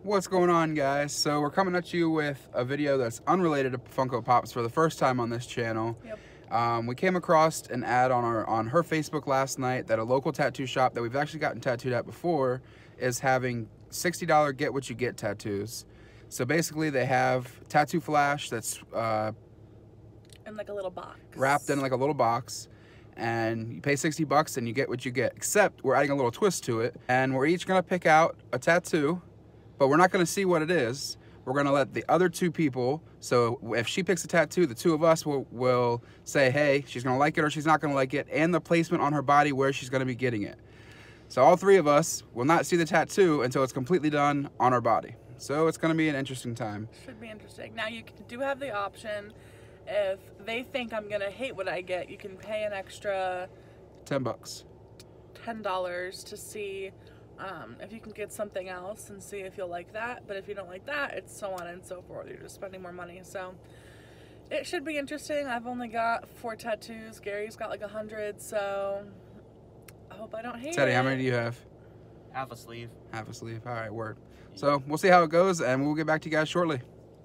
What's going on, guys? So we're coming at you with a video that's unrelated to Funko Pops for the first time on this channel. Yep. We came across an ad on her Facebook last night that a local tattoo shop that we've actually gotten tattooed at before is having $60 get what you get tattoos. So basically they have tattoo flash that's in like a little box. Wrapped in like a little box, and you pay 60 bucks and you get what you get, except we're adding a little twist to it, and we're each gonna pick out a tattoo, but we're not gonna see what it is. We're gonna let the other two people, so if she picks a tattoo, the two of us will say, hey, she's gonna like it or she's not gonna like it, and the placement on her body where she's gonna be getting it. So all three of us will not see the tattoo until it's completely done on our body. So it's gonna be an interesting time. Should be interesting. Now you do have the option, if they think I'm gonna hate what I get, you can pay an extra 10 bucks. $10 to see if you can get something else and see if you'll like that. But if you don't like that, it's so on and so forth. You're just spending more money. So it should be interesting. I've only got 4 tattoos. Gary's got like 100, so I hope I don't hate Teddy, it. how many do you have? Half a sleeve. Half a sleeve. All right, word. So we'll see how it goes, and we'll get back to you guys shortly.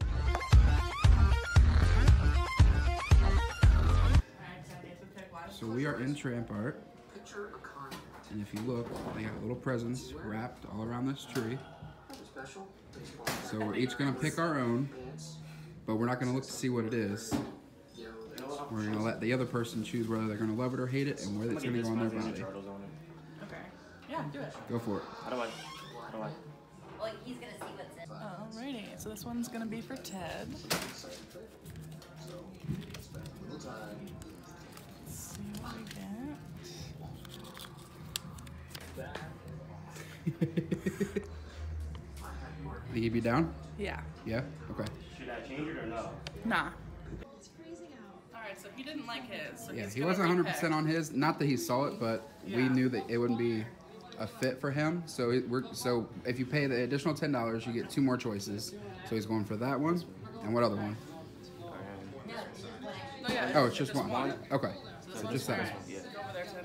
So we are in Tramp Art, and if you look, they got little presents wrapped all around this tree. So we're each gonna pick our own, but we're not gonna look to see what it is. We're gonna let the other person choose whether they're gonna love it or hate it, and where it's gonna go on their body. Okay. Yeah, do it. Go for it. How do I? Well, he's gonna see what's in. Alrighty, so this one's gonna be for Ted. Let's see what we get. The EB down? Yeah. Yeah? Okay. Should I change it or no? Nah. It's freezing out. Alright, so he didn't like his. So Yeah, he wasn't 100% on his. Not that he saw it, but we knew that it wouldn't be a fit for him. So so if you pay the additional $10, you get 2 more choices. So he's going for that one. And what other one? Oh, yeah, Oh, it's just one. Okay. So just that. Yeah. Go over there, Ted.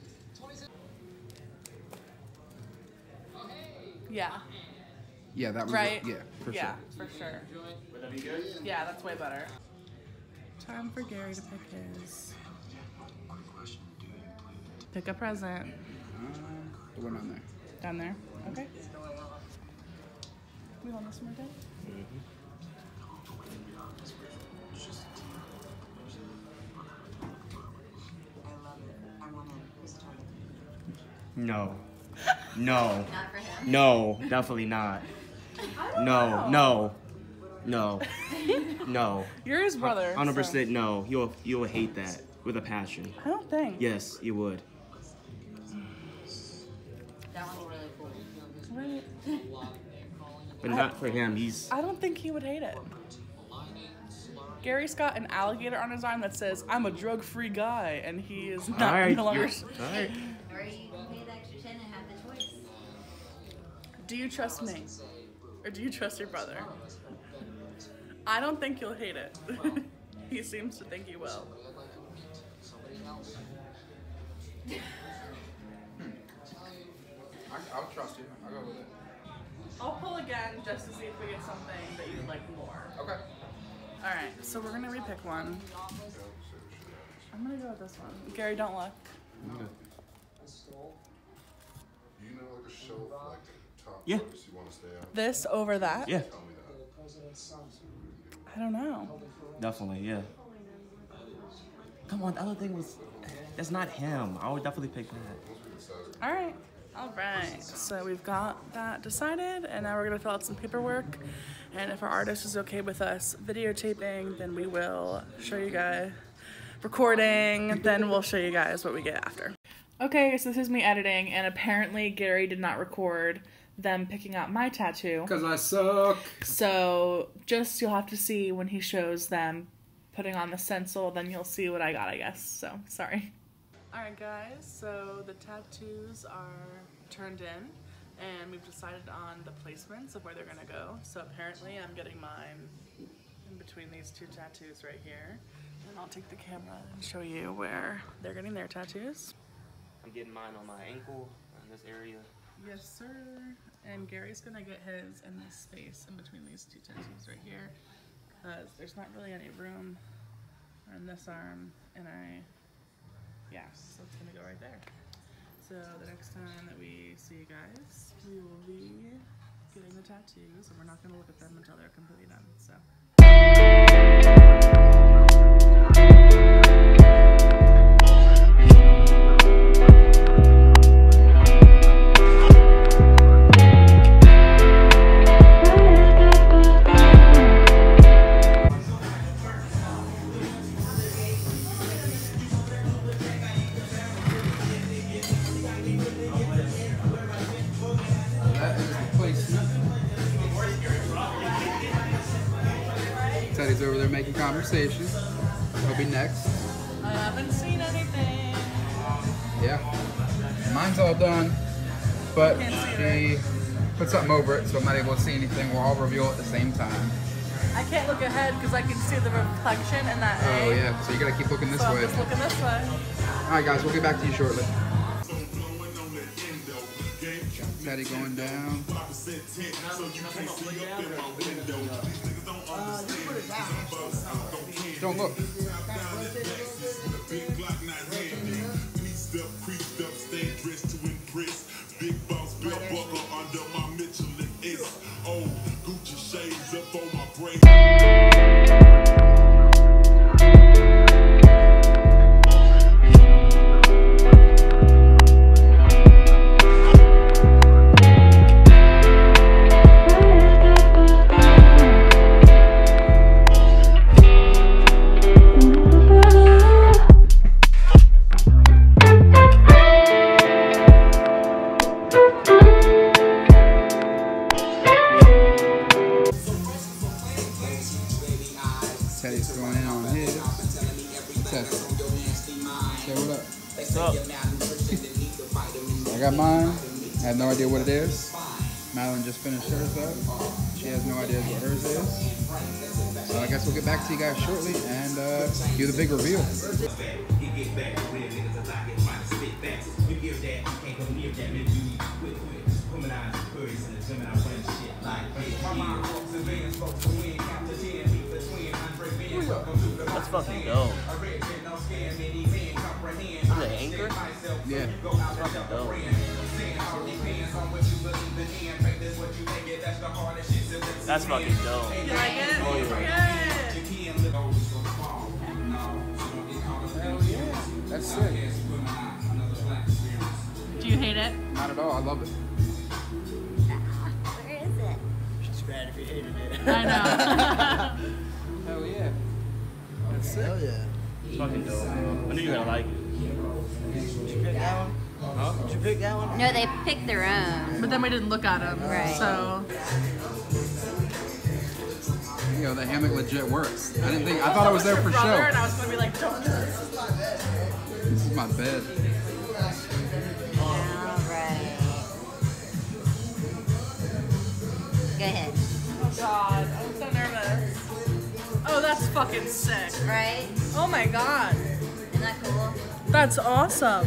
Yeah. Yeah, that one. Right? Yeah, for Yeah, sure. for sure. Would that be good? Yeah, that's way better. Time for Gary to pick his. Pick a present. The one on there. Down there? Okay. We want this one, Ted? No. No. Not for him. No. Definitely not. No. No. No. No. You're his brother. 100% no. You'll hate that with a passion. I don't think. Yes, you would. That one's really cool. Right. But not for him. I don't think he would hate it. Gary's got an alligator on his arm that says, "I'm a drug-free guy," and he is not Alright, no longer. alright. Or you can pay the extra 10 and have the choice. Do you trust me? Or do you trust your brother? I don't think you'll hate it. He seems to think you will. I'll trust you. I'll go with it. I'll pull again just to see if we get something that you would like more. Okay. Alright, so we're gonna repick one. I'm gonna go with this one. Gary, don't look. Okay. You know, like a shelf, like top Yeah. place you want to stay on. This over that? Yeah. Tell me that. I don't know. Definitely, yeah. Come on, the other thing was, that's not him. I would definitely pick that. Alright. Alright. So we've got that decided, and now we're gonna fill out some paperwork. And if our artist is okay with us videotaping, then we will show you guys recording, then we'll show you guys what we get after. Okay, so this is me editing, and apparently Gary did not record them picking out my tattoo. Because I suck. So just you'll have to see when he shows them putting on the stencil, then you'll see what I got, I guess. So, sorry. Alright guys, so the tattoos are turned in, and we've decided on the placements of where they're gonna go. So apparently I'm getting mine in between these 2 tattoos right here. And I'll take the camera and show you where they're getting their tattoos. I'm getting mine on my ankle, in this area, Yes, sir. And Gary's gonna get his in this space in between these two tattoos right here, because there's not really any room on this arm, and yeah, so it's gonna go right there. So the next time that we see you guys, we will be getting the tattoos, and we're not gonna look at them until they're completely done. So. Teddy's over there making conversation. He'll be next. I haven't seen anything. Yeah. Mine's all done, but she put something over it, so I'm not able to see anything. We'll all reveal at the same time. I can't look ahead because I can see the reflection in that Oh A. yeah, so you gotta keep looking this So way. I'm just looking this way. Alright guys, we'll get back to you shortly. Teddy going down. Don't look. Big boss belt buckle under my Michelin S. Oh, Gucci shades up on my brain. Teddy's going in on his. Test. Say what up. What's up? I got mine. I have no idea what it is. Madeline just finished hers up. She has no idea what hers is. So I guess we'll get back to you guys shortly and do the big reveal. That's fucking dope. Is it Anchor? Yeah. That's fucking dope. That's fucking dope. You like it? Oh, yeah. Hell yeah. That's sick. Do you hate it? Not at all. I love it. Where is it? She's bad if you hated it. I know. Hell yeah. That's sick. Hell yeah. It's fucking dope. I knew you were gonna like it. Did you pick that one? Huh? Did you pick that one? No, they picked their own. But then we didn't look at them. Right. So. You know, the hammock legit works. I thought it was there for Brother, show. and I was gonna be like, don't do this. This is my bed. Alright. Go ahead. Oh god, I'm so nervous. Oh, that's fucking sick. Right? Oh my god. Isn't that cool? That's awesome.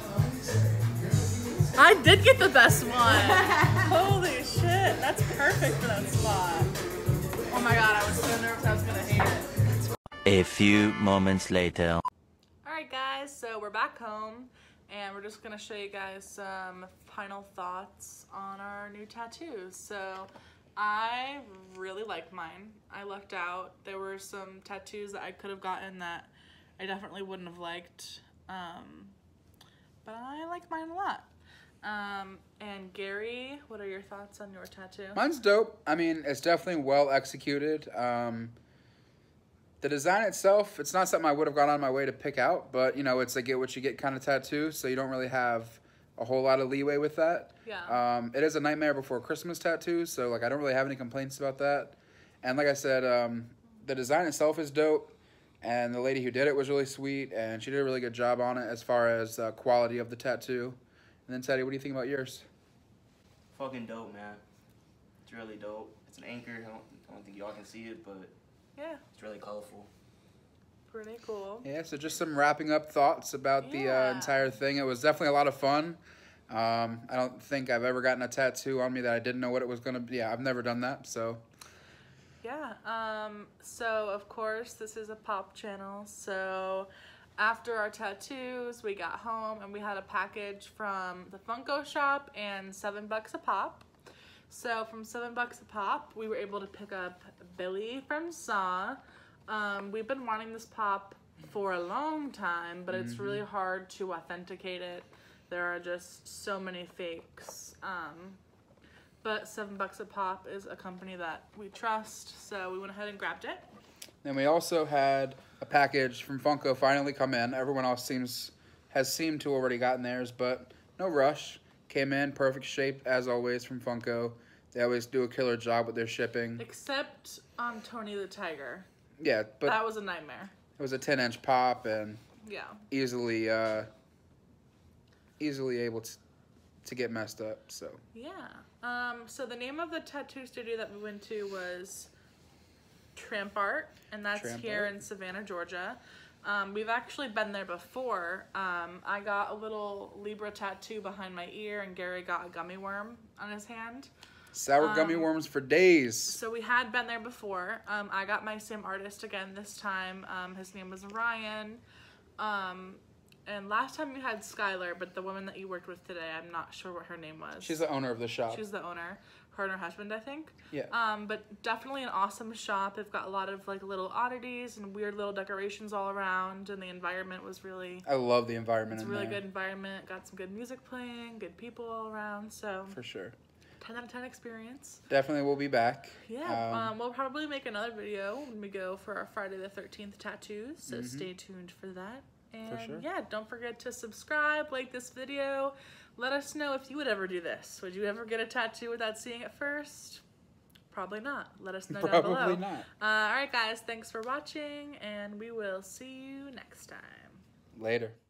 I did get the best one. Holy shit, that's perfect for that spot. Oh my god, I was so nervous I was gonna hate it. A few moments later. Alright guys, so we're back home and we're just gonna show you guys some final thoughts on our new tattoos. So I really like mine. I lucked out. There were some tattoos that I could have gotten that I definitely wouldn't have liked. But I like mine a lot. And Gary, what are your thoughts on your tattoo? Mine's dope. I mean, it's definitely well executed. The design itself, it's not something I would have gone on my way to pick out, but you know, it's a get what you get kind of tattoo, so you don't really have a whole lot of leeway with that. Yeah. It is a Nightmare Before Christmas tattoo, so like I don't really have any complaints about that. And like I said, the design itself is dope, and the lady who did it was really sweet, and she did a really good job on it as far as quality of the tattoo. And then Teddy, what do you think about yours? Fucking dope, man. It's really dope. It's an anchor. I don't think y'all can see it, but Yeah, it's really colorful. pretty cool. Yeah, so just some wrapping up thoughts about the Yeah. entire thing. It was definitely a lot of fun. I don't think I've ever gotten a tattoo on me that I didn't know what it was going to be. Yeah, I've never done that, so. Yeah, so of course this is a pop channel, so after our tattoos we got home and we had a package from the Funko shop and $7 a pop. So from $7 a pop we were able to pick up Billy from Saw. We've been wanting this pop for a long time, but it's really hard to authenticate it. There are just so many fakes. But $7 a pop is a company that we trust, so we went ahead and grabbed it. Then we also had a package from Funko finally come in. Everyone else has seemed to already gotten theirs, but no rush. Came in perfect shape as always from Funko. They always do a killer job with their shipping. Except on Tony the Tiger. Yeah, but that was a nightmare. It was a 10-inch pop and yeah, easily able to get messed up. So yeah. So the name of the tattoo studio that we went to was Tramp Art, and that's here in Savannah, Georgia. We've actually been there before. I got a little Libra tattoo behind my ear, and Gary got a gummy worm on his hand. Sour gummy worms for days. So we had been there before. I got my same artist again this time. His name was Ryan. And last time we had Skylar, but the woman that you worked with today, I'm not sure what her name was. She's the owner of the shop. She's the owner. Her and her husband, I think. Yeah. But definitely an awesome shop. They've got a lot of like little oddities and weird little decorations all around, and the environment was really. I love the environment. It's a really good environment. Got some good music playing, good people all around. So. For sure. 10 out of 10 experience. Definitely will be back. Yeah, we'll probably make another video when we go for our Friday the 13th tattoos, so stay tuned for that. And for sure. Yeah, don't forget to subscribe, like this video. Let us know if you would ever do this. Would you ever get a tattoo without seeing it first? Probably not. Let us know down below. Probably not. Alright guys, thanks for watching, and we will see you next time. Later.